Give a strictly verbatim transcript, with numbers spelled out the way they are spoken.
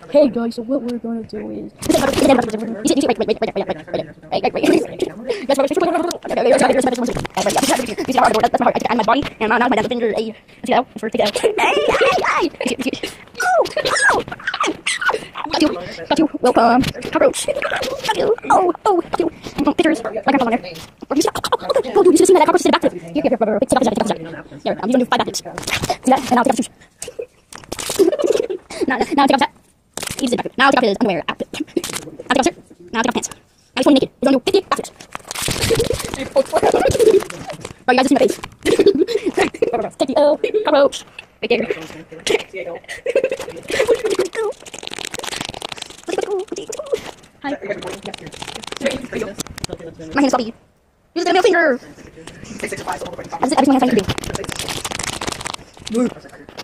Hey guys, so what we're gonna do is. You see, you see, wait, wait, wait, wait, wait, wait, wait, wait, wait, wait. That's my and my body, and now my down finger. Hey, see that? First, take it out. Hey, hey, hey. Oh, oh. Got you, got you. Welcome, cockroach. Got you. Oh, oh, got you. Pictures. My grandpa on there. Oh, dude, you should have seen that cockroach in the back. Here, here, here, here. Take off his jacket, take off his jacket. Here, I'm using five backflips. See that? And now take off his shoes. Now, now take off that. He just did backflip. Now take off his underwear outfit. Now take off his shirt. Now take off pants. Now he's fully naked. He's gonna do fifty backflips. Oh, you guys just see my face. Take the L. Cockroach. Right there. Hi. My hand is sloppy. Use the middle finger. I just, I just want to have something to do.